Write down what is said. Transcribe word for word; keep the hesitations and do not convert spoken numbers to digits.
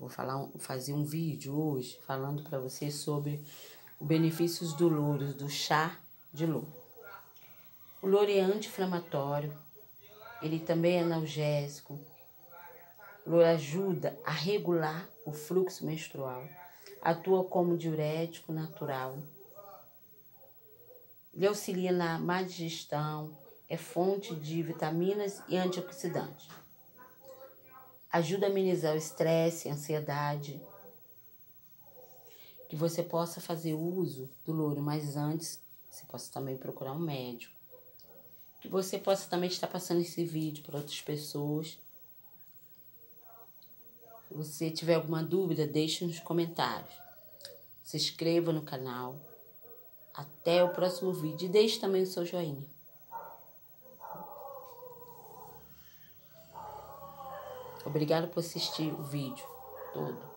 Vou falar, um- fazer um vídeo hoje falando para você sobre os benefícios do louro, do chá de louro. O louro é anti-inflamatório, ele também é analgésico. O louro ajuda a regular o fluxo menstrual, atua como diurético natural. Ele auxilia na má digestão, é fonte de vitaminas e antioxidantes. Ajuda a amenizar o estresse, a ansiedade. Que você possa fazer uso do louro, mas antes você possa também procurar um médico. Que você possa também estar passando esse vídeo para outras pessoas. Se você tiver alguma dúvida, deixe nos comentários. Se inscreva no canal. Até o próximo vídeo. E deixe também o seu joinha. Obrigada por assistir o vídeo todo.